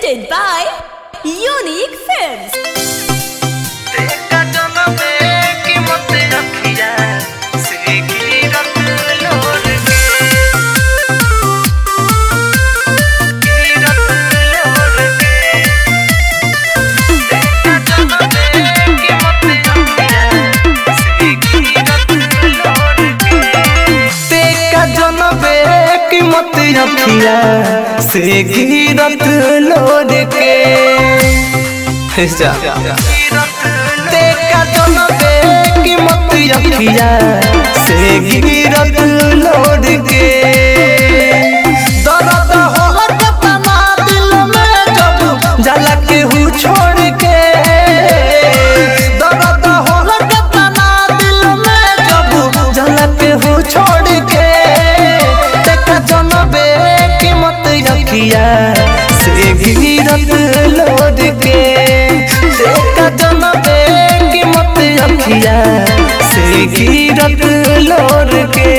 presented by Unique Films. अखिया से गिरत लोड के देखा जनबे की मत अखिया से गिरत लोड के दर्द होला तना दिल में जब जला के हूँ छोड़ के दर्द होला तना दिल में जब जला के हूँ छोड़ के देखा जनबे अखिया से गिरत लोड के देखा जनबे की मत अखिया से गिरत लोड के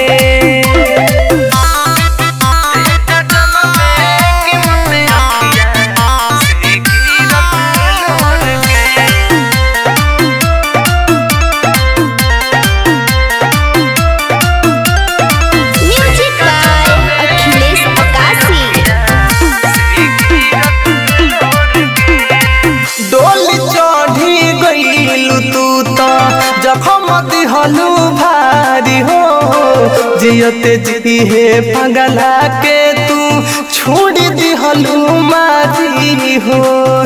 हलू भारी हो जियते जी है पगला के तू छोड़ दी हलू मारी हो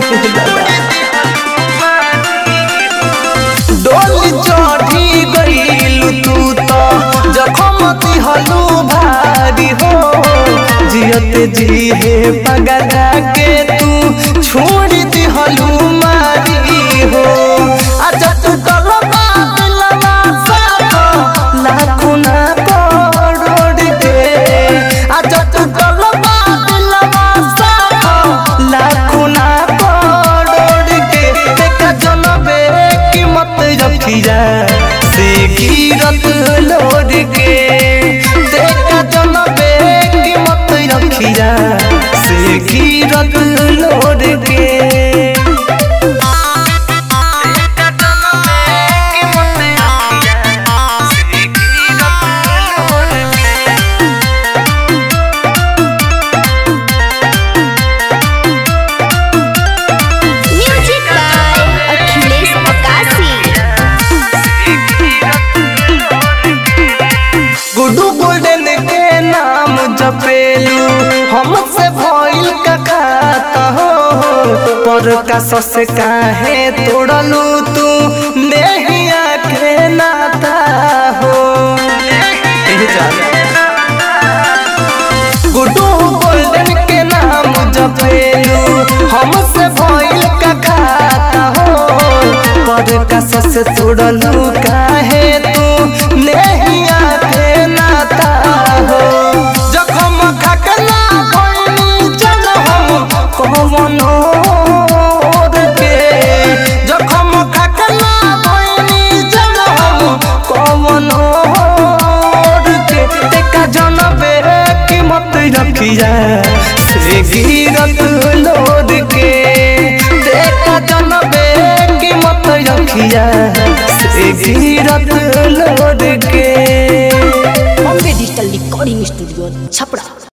डोली चढ़ी गईलू तू तो जखम दी हलू भारी हो जियते जी है पगला के तू छोड़ दी हलू मारी हो आजा तू से गिरत लोड के देखा जनबे की मत रखिया से गिरत लोड के जपेलू हमसे भइल का खाता हो पर का सस काहे तोड़लू तू देहिया के नाता हो गुड्डू गोल्डन के नाम जपेलू हमसे भइल का खाता हो पर का सस तोड़लू काहे तू देहिया के नाता हो रखिया से गिरत लोड के देखा जनबे की मत रखिया से गिरत लोड के Bombay digital recording studio Chhapra.